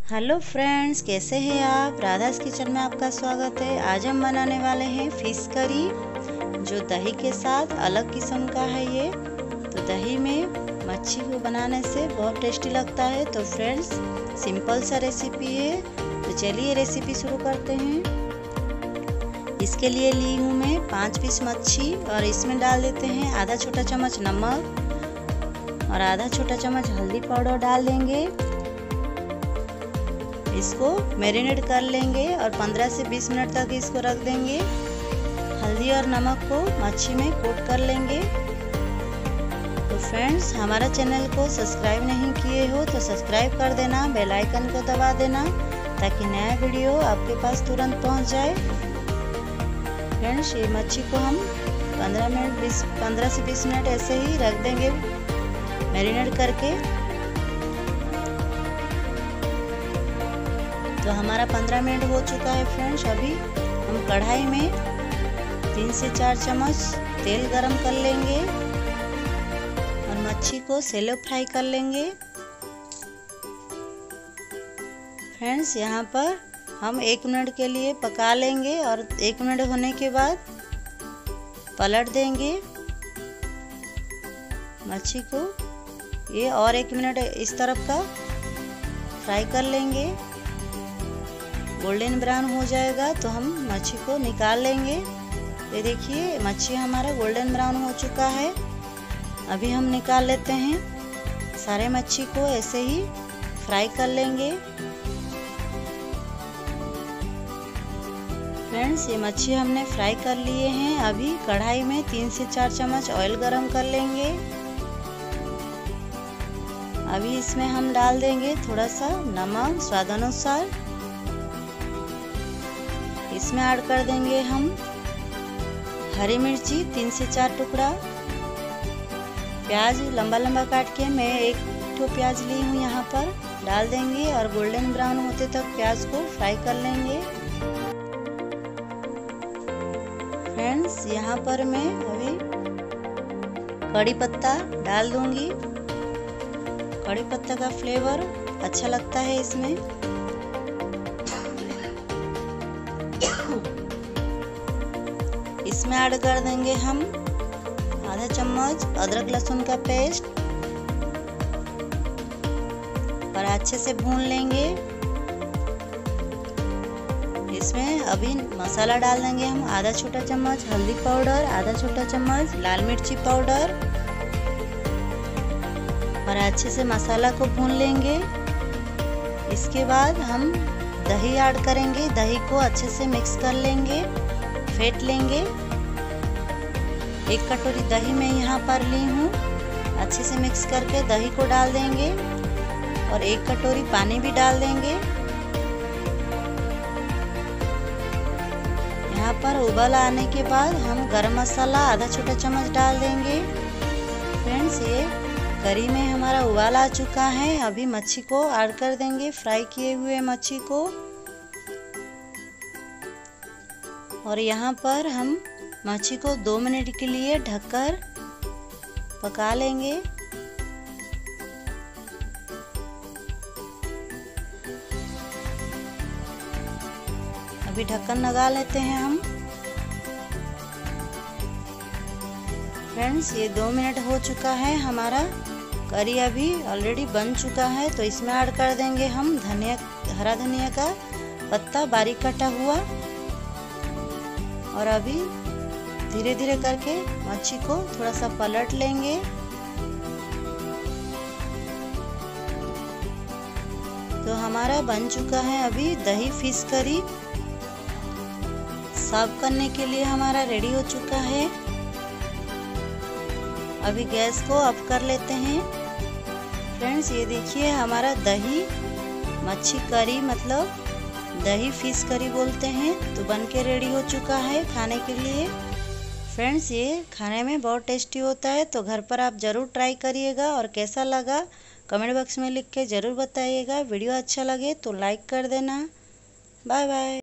Hello friends, कैसे हैं आप। राधास किचन में आपका स्वागत है। आज हम बनाने वाले हैं फिश करी, जो दही के साथ अलग किस्म का है। ये तो दही में मच्छी को बनाने से बहुत टेस्टी लगता है। तो फ्रेंड्स, सिंपल सा रेसिपी है, तो चलिए रेसिपी शुरू करते हैं। इसके लिए ली हूँ मैं 5 पीस मच्छी और इसमें डाल देते हैं आधा छोटा चम्मच नमक और आधा छोटा चम्मच हल्दी पाउडर डाल देंगे। इसको मैरिनेट कर लेंगे और 15 से 20 मिनट तक इसको रख देंगे। हल्दी और नमक को मच्छी में कोट कर लेंगे। तो फ्रेंड्स, हमारा चैनल को सब्सक्राइब नहीं किए हो तो सब्सक्राइब कर देना, बेल आइकन को दबा देना ताकि नया वीडियो आपके पास तुरंत पहुंच जाए। फ्रेंड्स, ये मच्छी को हम 15 से 20 मिनट ऐसे ही रख देंगे मैरिनेट करके। तो हमारा 15 मिनट हो चुका है। फ्रेंड्स, अभी हम कढ़ाई में 3 से 4 चम्मच तेल गरम कर लेंगे और मच्छी को सैलो फ्राई कर लेंगे। फ्रेंड्स, यहाँ पर हम 1 मिनट के लिए पका लेंगे और 1 मिनट होने के बाद पलट देंगे मच्छी को। ये और 1 मिनट इस तरफ का फ्राई कर लेंगे। गोल्डन ब्राउन हो जाएगा तो हम मच्छी को निकाल लेंगे। ये देखिए, मच्छी हमारा गोल्डन ब्राउन हो चुका है। अभी हम निकाल लेते हैं। सारे मच्छी को ऐसे ही फ्राई कर लेंगे। फ्रेंड्स, ये मच्छी हमने फ्राई कर लिए हैं। अभी कढ़ाई में 3 से 4 चम्मच ऑयल गरम कर लेंगे। अभी इसमें हम डाल देंगे थोड़ा सा नमक स्वादानुसार। इसमें ऐड कर देंगे हम हरी मिर्ची 3 से 4 टुकड़ा। प्याज लंबा लंबा काट के मैं 1 प्याज ली हूँ, यहाँ पर डाल देंगे और गोल्डन ब्राउन होते तक प्याज को फ्राई कर लेंगे। फ्रेंड्स, यहाँ पर मैं अभी कड़ी पत्ता डाल दूंगी। कड़ी पत्ता का फ्लेवर अच्छा लगता है इसमें। इसमें ऐड कर देंगे हम आधा चम्मच अदरक लहसुन का पेस्ट और अच्छे से भून लेंगे। इसमें अभी मसाला डाल देंगे हम आधा छोटा चम्मच हल्दी पाउडर, आधा छोटा चम्मच लाल मिर्ची पाउडर और अच्छे से मसाला को भून लेंगे। इसके बाद हम दही ऐड करेंगे। दही को अच्छे से मिक्स कर लेंगे, फेंट लेंगे। 1 कटोरी दही मैं यहाँ पर ली हूँ। अच्छे से मिक्स करके दही को डाल देंगे और 1 कटोरी पानी भी डाल देंगे। यहाँ पर उबाल आने के बाद हम गरम मसाला आधा छोटा चम्मच डाल देंगे। फ्रेंड्स, ये करी में हमारा उबाल आ चुका है। अभी मच्छी को ऐड कर देंगे, फ्राई किए हुए मच्छी को। और यहाँ पर हम मच्छी को 2 मिनट के लिए ढककर पका लेंगे। अभी ढक्कन लगा लेते हैं हम। फ्रेंड्स, ये 2 मिनट हो चुका है। हमारा करी अभी ऑलरेडी बन चुका है। तो इसमें ऐड कर देंगे हम हरा धनिया का पत्ता बारीक कटा हुआ। और अभी धीरे धीरे करके मच्छी को थोड़ा सा पलट लेंगे। तो हमारा बन चुका है अभी दही फिश करी। सर्व करने के लिए हमारा रेडी हो चुका है। अभी गैस को ऑफ कर लेते हैं। फ्रेंड्स, ये देखिए, हमारा दही मच्छी करी मतलब दही फिश करी बोलते हैं, तो बन के रेडी हो चुका है खाने के लिए। फ्रेंड्स, ये खाने में बहुत टेस्टी होता है, तो घर पर आप ज़रूर ट्राई करिएगा और कैसा लगा कमेंट बॉक्स में लिख के ज़रूर बताइएगा। वीडियो अच्छा लगे तो लाइक कर देना। Bye bye.